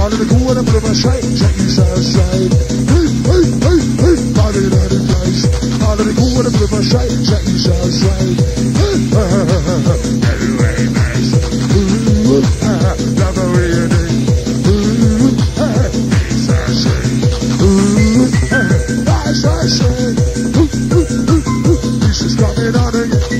All of the cool and put my shake, shake you side side. Hey, hey, hey, hey, body in the place. All of the cool and put my shake, shake you side side. Hey, very nice. Ooh, love the way you do. Ooh, side side. Ooh, side side. This is coming on again.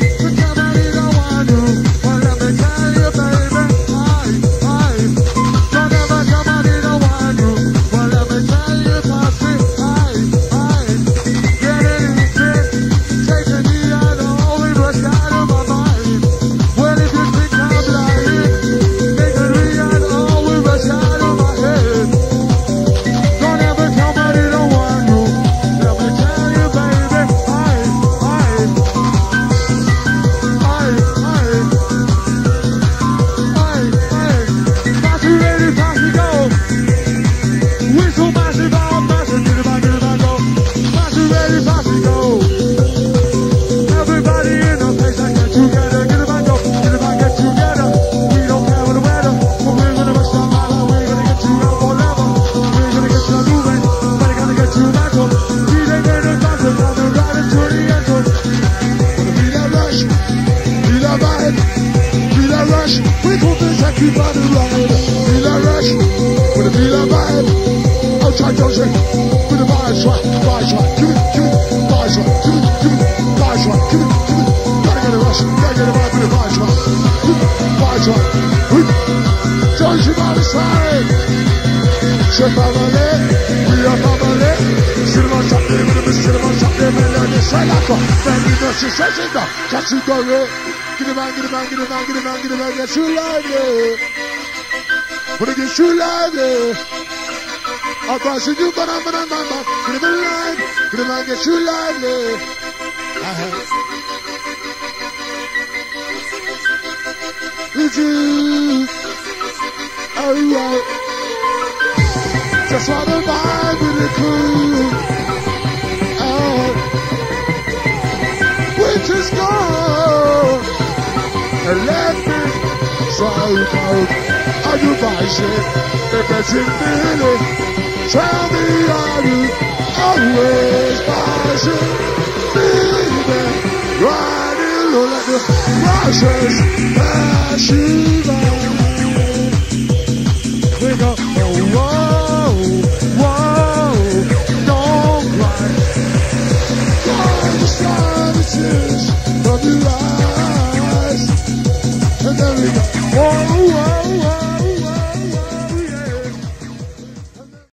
Get too lively. When it gets too lively, I'll pass you, but I'm get too lively. Alright. Just want to vibe with the crew. Winter's gone. And let me out. Are you bashing? If it's in me, tell me, are you always bashing? Baby, riding low like the Russians, bashing.